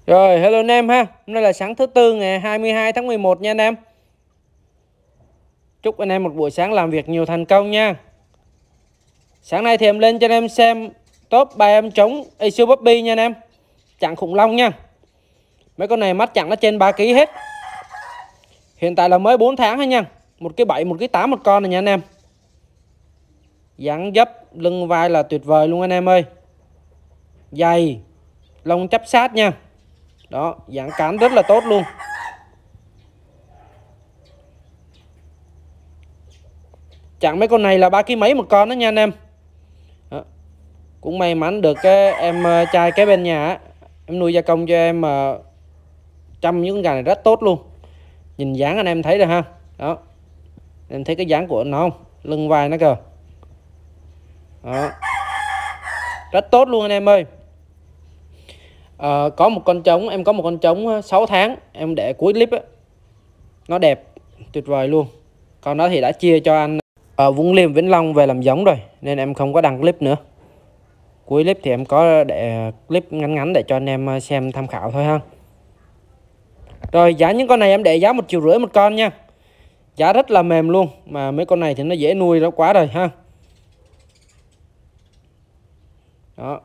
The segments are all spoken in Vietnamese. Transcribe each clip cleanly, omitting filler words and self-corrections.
Rồi, hello anh em ha. Hôm nay là sáng thứ Tư ngày 22 tháng 11 nha anh em. Chúc anh em một buổi sáng làm việc nhiều thành công nha. Sáng nay thì em lên cho anh em xem top 3 em trống Asil Puppy nha anh em. Chặng khủng long nha. Mấy con này mắt chặng nó trên 3 kg hết. Hiện tại là mới 4 tháng thôi nha. 1,7 kg, 1,8 kg một con này nha anh em. Dáng dấp, lưng vai là tuyệt vời luôn anh em ơi. Dày, lông chắp sát nha. Đó, dáng cán rất là tốt luôn. Chẳng mấy con này là 3 kg mấy một con đó nha anh em. Đó. Cũng may mắn được cái em trai kế bên nhà á, em nuôi gia công cho em chăm những con gà này rất tốt luôn. Nhìn dáng anh em thấy rồi ha. Đó. Em thấy cái dáng của nó không? Lưng vai nó kìa. Đó. Rất tốt luôn anh em ơi. Có một con trống, em có một con trống 6 tháng em để cuối clip á. Nó đẹp, tuyệt vời luôn. Con đó thì đã chia cho anh ở Vũng Liêm, Vĩnh Long về làm giống rồi, nên em không có đăng clip nữa. Cuối clip thì em có để clip ngắn ngắn để cho anh em xem tham khảo thôi ha. Rồi giá những con này em để giá 1,5 triệu một con nha. Giá rất là mềm luôn. Mà mấy con này thì nó dễ nuôi đó quá rồi ha. Đó.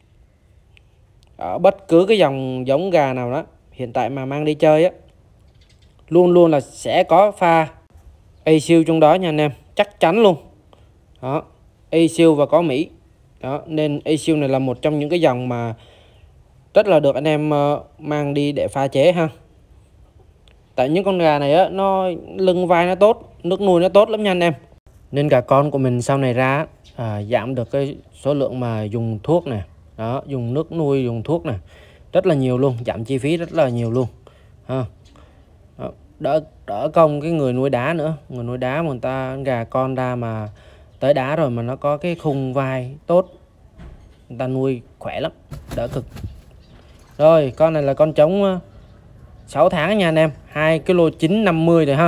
Ở bất cứ cái dòng giống gà nào đó hiện tại mà mang đi chơi á, luôn luôn là sẽ có pha Asil trong đó nha anh em. Chắc chắn luôn. Đó. Asil và có Mỹ. Đó, nên Asil này là một trong những cái dòng mà rất là được anh em mang đi để pha chế ha. Tại những con gà này á, nó lưng vai nó tốt, nước nuôi nó tốt lắm nha anh em. Nên gà con của mình sau này ra giảm được cái số lượng mà dùng thuốc này. Đó, dùng nước nuôi, dùng thuốc này rất là nhiều luôn, giảm chi phí rất là nhiều luôn ha. Đó, đỡ công cái người nuôi đá nữa. Người nuôi đá mà người ta gà con ra mà tới đá rồi mà nó có cái khung vai tốt, người ta nuôi khỏe lắm, đỡ cực. Rồi con này là con trống 6 tháng nha anh em, 2,950 kg rồi ha.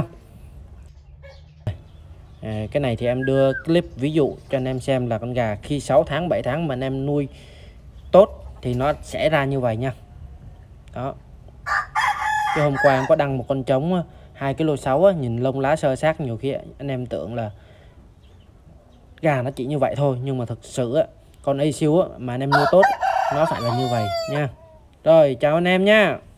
Cái này thì em đưa clip ví dụ cho anh em xem là con gà khi 6 tháng 7 tháng mà anh em nuôi tốt thì nó sẽ ra như vậy nha. Đó. Cái hôm qua em có đăng một con trống 2,6 kg, nhìn lông lá sơ sát, nhiều khi anh em tưởng là gà nó chỉ như vậy thôi, nhưng mà thực sự á, con Asil mà anh em nuôi tốt nó phải là như vậy nha. Rồi chào anh em nha.